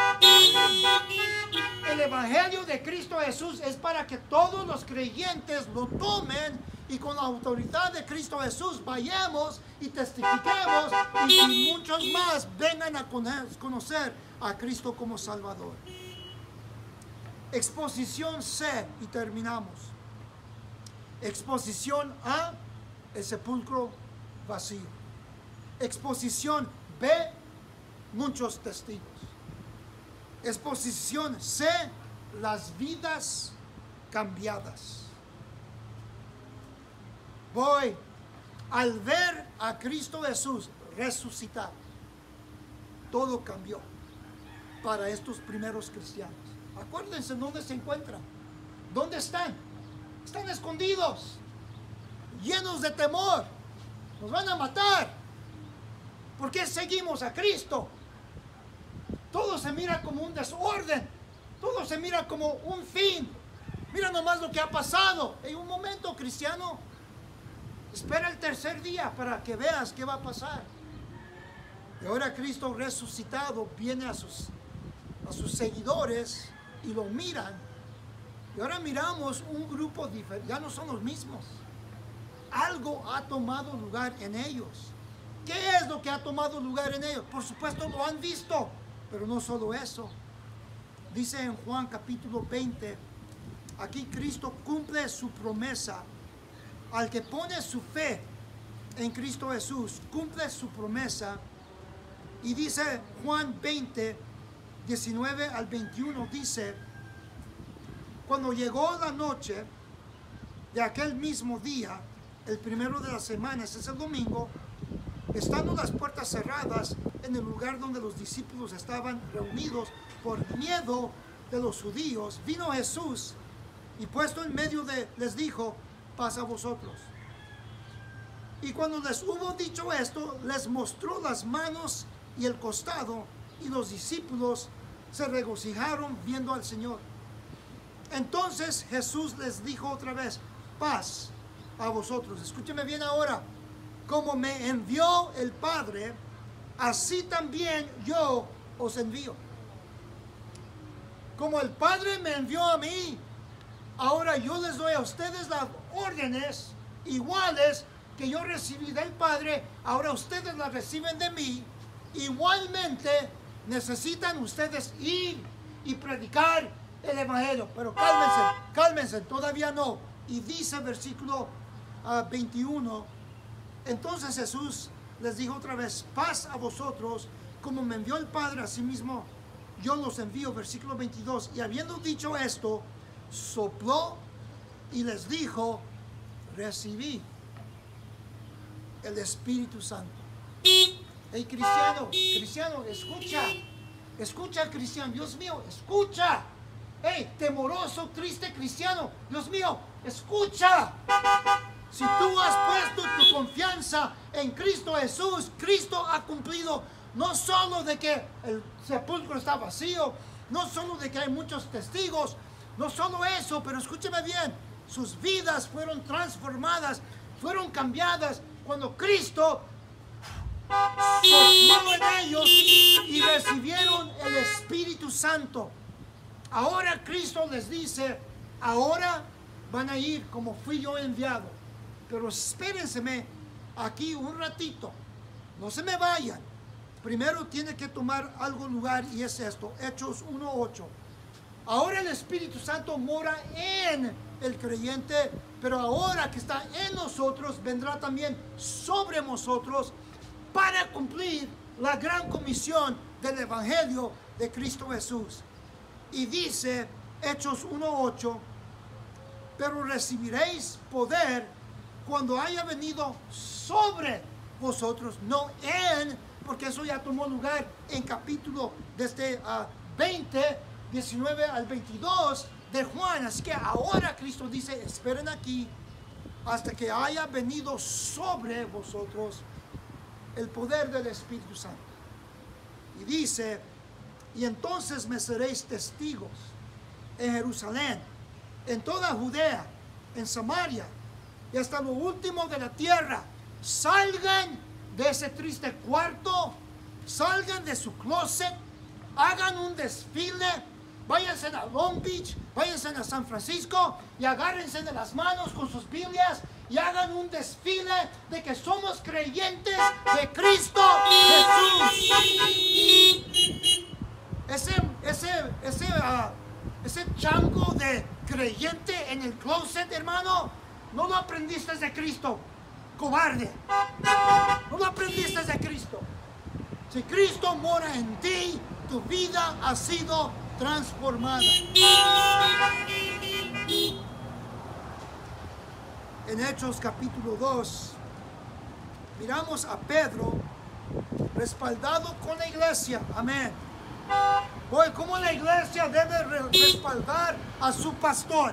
El Evangelio de Cristo Jesús es para que todos los creyentes lo tomen y con la autoridad de Cristo Jesús vayamos y testifiquemos y muchos más vengan a conocer a Cristo como Salvador. Exposición C, y terminamos. Exposición A, el sepulcro vacío. Exposición B, muchos testigos. Exposición C, las vidas cambiadas. Voy al ver a Cristo Jesús resucitar, todo cambió para estos primeros cristianos. Acuérdense dónde se encuentran. ¿Dónde están? Están escondidos, llenos de temor. Nos van a matar. ¿Por qué seguimos a Cristo? Todo se mira como un desorden. Todo se mira como un fin. Mira nomás lo que ha pasado. En un momento, cristiano, espera el tercer día para que veas qué va a pasar. Y ahora Cristo resucitado viene a sus seguidores y lo miran. Y ahora miramos un grupo diferente. Ya no son los mismos. Algo ha tomado lugar en ellos. ¿Qué es lo que ha tomado lugar en ellos? Por supuesto lo han visto, pero no solo eso. Dice en Juan capítulo 20, aquí Cristo cumple su promesa. Al que pone su fe en Cristo Jesús, cumple su promesa. Y dice Juan 20, 19 al 21, dice, cuando llegó la noche de aquel mismo día, el primero de las semanas, es el domingo, estando las puertas cerradas en el lugar donde los discípulos estaban reunidos por miedo de los judíos, vino Jesús y puesto en medio les dijo, paz a vosotros. Y cuando les hubo dicho esto, les mostró las manos y el costado, y los discípulos se regocijaron viendo al Señor. Entonces Jesús les dijo otra vez: paz a vosotros. Escúcheme bien ahora. Como me envió el Padre, así también yo os envío. Como el Padre me envió a mí, ahora yo les doy a ustedes las órdenes iguales que yo recibí del Padre. Ahora ustedes las reciben de mí. Igualmente necesitan ustedes ir y predicar el Evangelio. Pero cálmense, cálmense, todavía no. Y dice versículo 21, entonces Jesús les dijo otra vez: paz a vosotros, como me envió el Padre, así mismo yo los envío. Versículo 22, y habiendo dicho esto, sopló y les dijo: recibí el Espíritu Santo. Hey, cristiano, escucha, cristiano, Dios mío, escucha. Hey, temoroso, triste cristiano, Dios mío, escucha. Si tú has puesto tu confianza en Cristo Jesús, Cristo ha cumplido no solo de que el sepulcro está vacío, no solo de que hay muchos testigos, no solo eso, pero escúcheme bien, sus vidas fueron transformadas, fueron cambiadas cuando Cristo sopló en ellos y recibieron el Espíritu Santo. Ahora Cristo les dice: ahora van a ir como fui yo enviado. Pero espérenseme aquí un ratito, no se me vayan. Primero tiene que tomar algo lugar, y es esto, Hechos 1:8. Ahora el Espíritu Santo mora en el creyente, pero ahora que está en nosotros, vendrá también sobre nosotros para cumplir la gran comisión del Evangelio de Cristo Jesús. Y dice Hechos 1:8, pero recibiréis poder cuando haya venido sobre vosotros, no en, porque eso ya tomó lugar en capítulo desde 20, 19 al 22 de Juan. Así que ahora Cristo dice: esperen aquí hasta que haya venido sobre vosotros el poder del Espíritu Santo. Y dice: y entonces me seréis testigos en Jerusalén, en toda Judea, en Samaria y hasta lo último de la tierra. Salgan de ese triste cuarto, salgan de su closet, hagan un desfile, váyanse a Long Beach, váyanse a San Francisco y agárrense de las manos con sus Biblias y hagan un desfile de que somos creyentes de Cristo Jesús. Ese chango de creyente en el closet, hermano, no lo aprendiste de Cristo, cobarde. No lo aprendiste de Cristo. Si Cristo mora en ti, tu vida ha sido transformada. En Hechos capítulo 2, miramos a Pedro respaldado con la iglesia. Amén. Hoy, ¿cómo la iglesia debe respaldar a su pastor?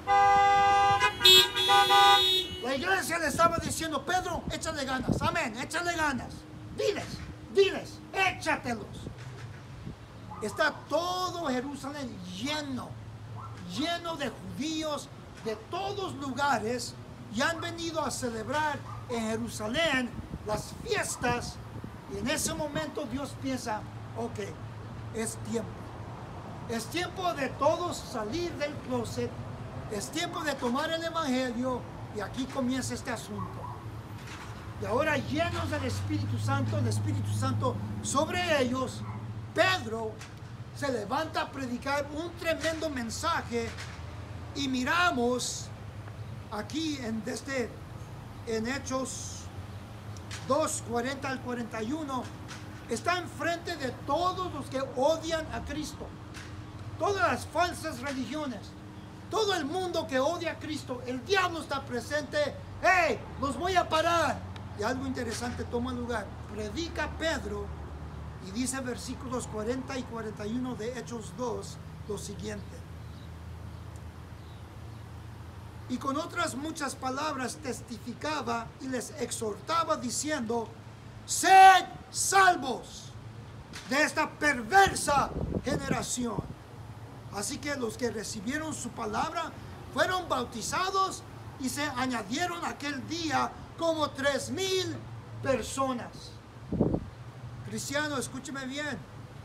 La iglesia le estaba diciendo: Pedro, échale ganas. Amén, échale ganas. Diles, échatelos. Está todo Jerusalén lleno de judíos de todos lugares, y han venido a celebrar en Jerusalén las fiestas. Y en ese momento Dios piensa: ok, es tiempo de todos salir del closet, es tiempo de tomar el Evangelio, y aquí comienza este asunto. Y ahora, llenos del Espíritu Santo, el Espíritu Santo sobre ellos, Pedro se levanta a predicar un tremendo mensaje. Y miramos aquí en Hechos 2, 40 al 41, está enfrente de todos los que odian a Cristo, todas las falsas religiones, todo el mundo que odia a Cristo. El diablo está presente. ¡Hey! Los voy a parar. Y algo interesante toma lugar. Predica Pedro y dice versículos 40 y 41 de Hechos 2 lo siguiente: Y con otras muchas palabras testificaba y les exhortaba diciendo: sed salvos de esta perversa generación. Así que los que recibieron su palabra fueron bautizados y se añadieron aquel día como 3,000 personas. Cristiano, escúcheme bien.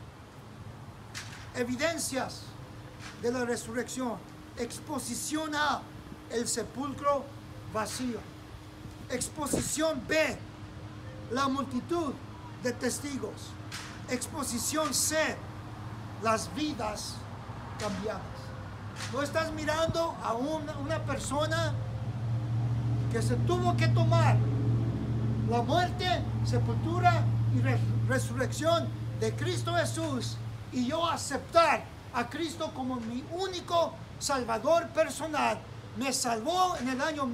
Evidencias de la resurrección. Exposición A, el sepulcro vacío. Exposición B, la multitud de testigos. Exposición C, las vidas cambiadas. No estás mirando a una persona que se tuvo que tomar la muerte, sepultura y resurrección de Cristo Jesús, y yo aceptar a Cristo como mi único Salvador personal. Me salvó en el año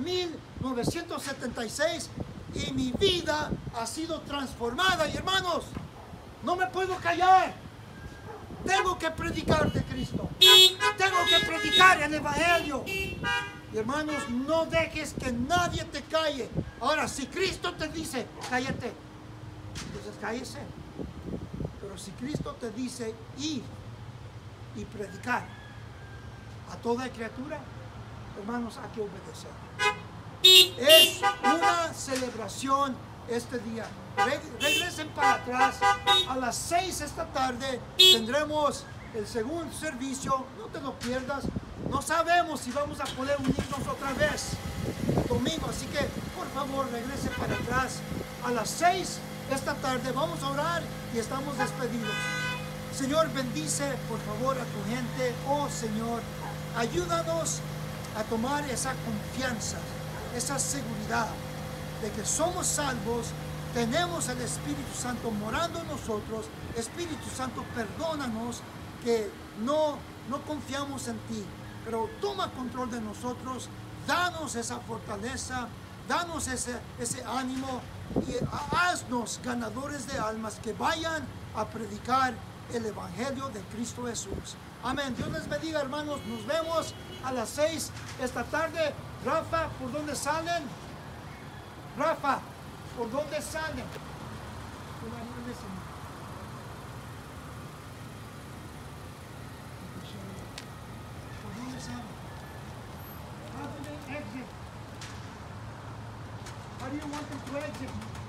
1976 y mi vida ha sido transformada. Y hermanos, no me puedo callar. Tengo que predicar de Cristo. Tengo que predicar el Evangelio. Y hermanos, no dejes que nadie te calle. Ahora, si Cristo te dice, cállate, entonces cállese. Pero si Cristo te dice ir y predicar a toda criatura, hermanos, hay que obedecer. Es una celebración este día. Regresen para atrás. A las 6 esta tarde tendremos el segundo servicio. No te lo pierdas. No sabemos si vamos a poder unirnos otra vez el domingo. Así que, por favor, regresen para atrás. A las 6 esta tarde vamos a orar y estamos despedidos. Señor, bendice, por favor, a tu gente. Oh, Señor, ayúdanos a tomar esa confianza, esa seguridad de que somos salvos, tenemos el Espíritu Santo morando en nosotros. Espíritu Santo, perdónanos que no confiamos en ti, pero toma control de nosotros, danos esa fortaleza, danos ese ánimo y haznos ganadores de almas que vayan a predicar el Evangelio de Cristo Jesús. Amén. Dios les bendiga, hermanos. Nos vemos a las 6 esta tarde. Rafa, ¿por dónde salen? Rafa, ¿por dónde salen? ¿Por dónde salen? How do they exit? How do you want them to exit?